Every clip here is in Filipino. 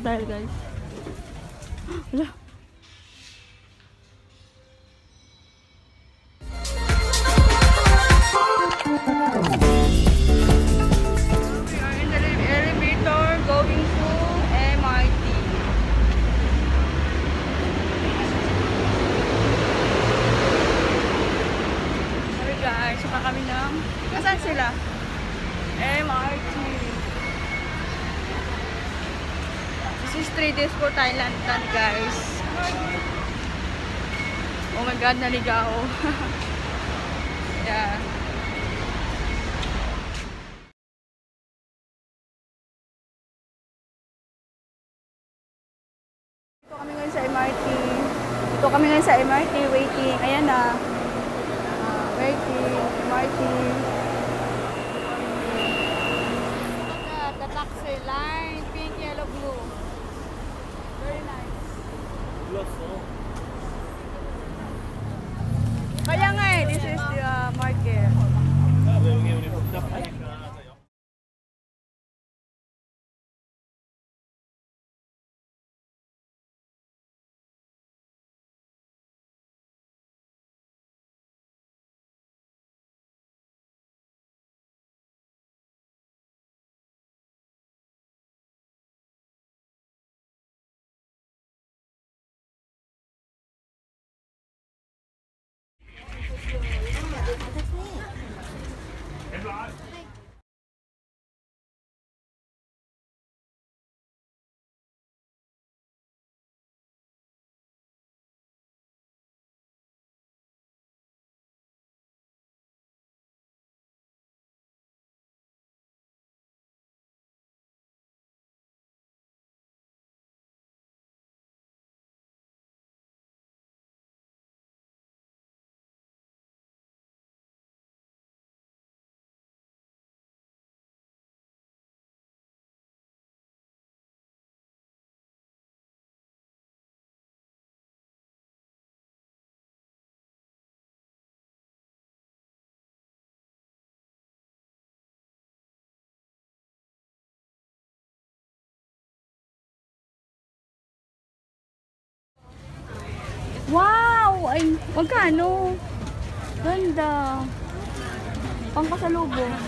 crocodile, guys. Wala. Nasaan sila? MRT. This is 3 days for Thailand, guys. Oh my God, naligaw. Yeah. Ito kami ngayon sa MRT. Ito kami ngayon sa MRT, waiting. Ayan na. Waiting, MRT. The taxi line, pink, yellow, blue. Very nice. Kaya nga eh, this is the market. Wow! Ay, magkano? Ganda. Pangkasalubong.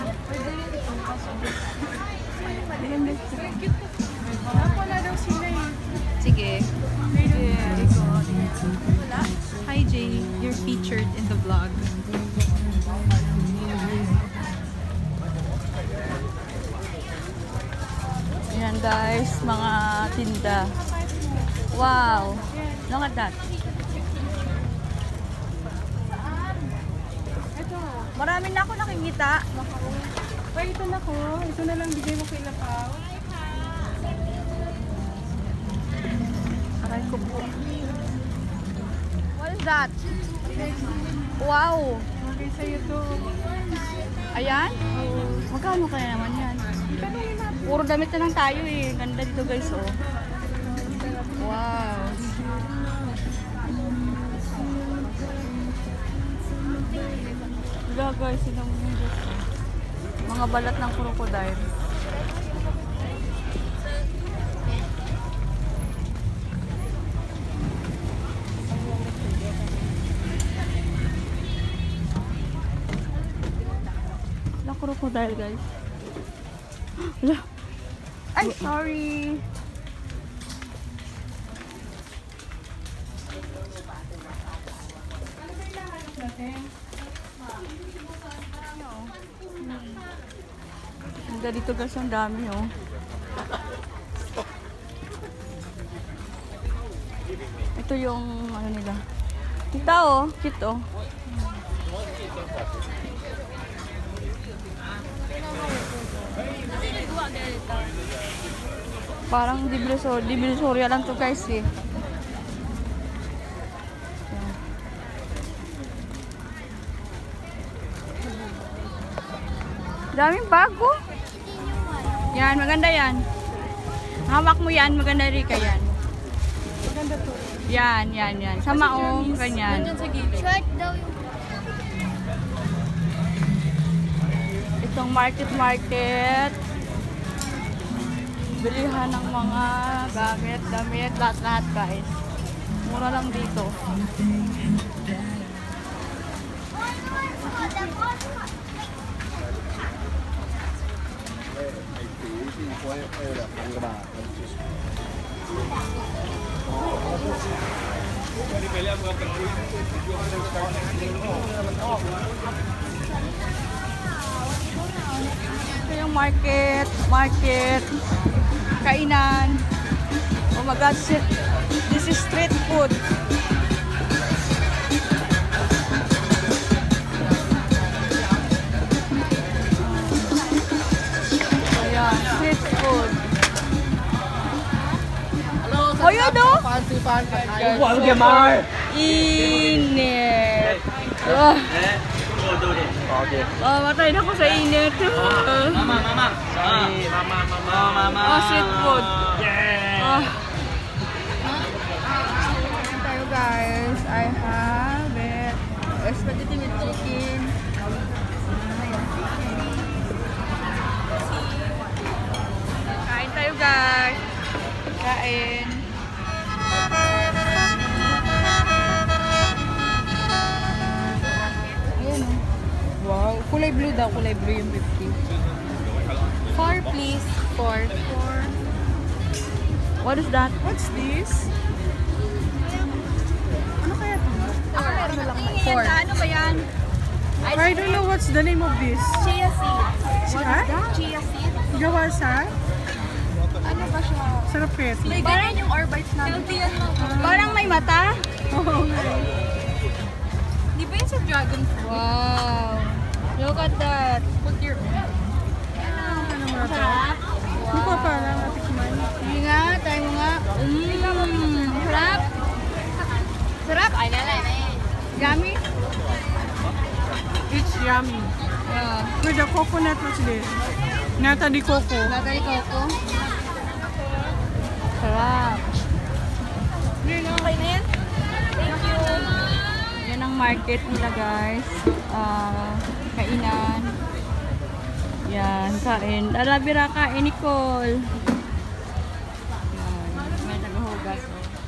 Ganda siya. Wala daw sila eh. Sige. Hi Jay, you're featured in the vlog. Ayan guys, mga tinda. Wow! Look at that. Marami na ako nakikita. Ay, ito na ko. Ito na lang bigay mo kay Lapaw. Aray ko po. What is that? Wow! Okay sa'yo to. Ayan? Magkano kaya naman yan? Puro damit na lang tayo eh. Ganda dito guys oh. Wow! Wala guys, silang mga balat ng crocodile. Wala crocodile guys. Wala. Ay, sorry. Ganda dito guys, ang dami oh. Ito yung ano nila. Kita oh, cute oh. Parang divisoria lang to guys eh. Daming bago. Yan, maganda yan. Hawak mo yan, maganda rin ka yan. Maganda to. Yan. Sa maong, ganyan. Short daw yung... Itong market. bilihan ng mga gamit, damit, lahat-lahat guys. Mura lang dito. Ito yung market, kainan. Oh my God, this is street food. Ayan, street food. Oh, yun o! Init. Matay na ko sa init. Mama. Oh, street food. Oh. Tayo guys, I have it. Spaghetti with chicken. Kain tayo guys. Kain. Ayan o. Wow, kulay blue daw. Kulay blue yung 50. 4 please. 4. What is that? What's this? Ano kaya ito? Four. Ano ba yan? I don't know what's the name of this. Chia seeds. Ha? Chia seeds. Gawa sa? Ano ba siya? Sarap kaya ito. May ganyan yung orbites namin. Healthy yan lang. Parang may mata? Oo. Di ba yun sa dragon fruit? Wow. Look at that. Put your... Ano nga ito? Sarap. Hindi ko pa lang natikman. Hindi nga, tayo mo nga. Sarap. Sarap. Ay, nalay na yun. Yummy. It's yummy. Yeah. With the coconut, what's this? Nata di coco. Natay ko. Sarap. Okay na yan? Thank you. Yan ang market nila guys. Kainan. Yan, kain. Alabira kain, Nicole. Yan, may naghuhugas.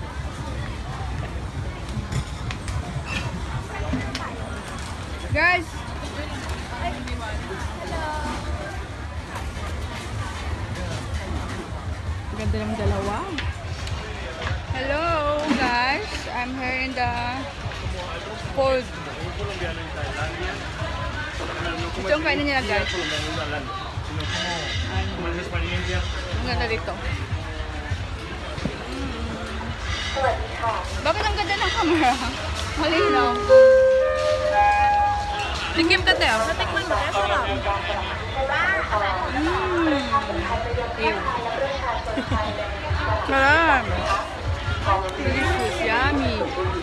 Guys! Ganda ng dalawa. Hello guys! I'm here in the food. Ito yung kainan nila guys. Ang ganda dito. Bakit ang ganda ng camera? Malinaw. Tikim ka tayo. Natikman mo, sarap. Ew. Sarap. Delicious. Yummy.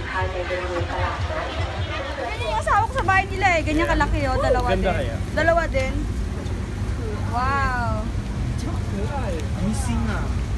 Ganyan yung asawa ko sa bahay nila eh. Ganyan kalaki oh. Dalawa Ganda din. kaya? Dalawa din. Wow. Missing na.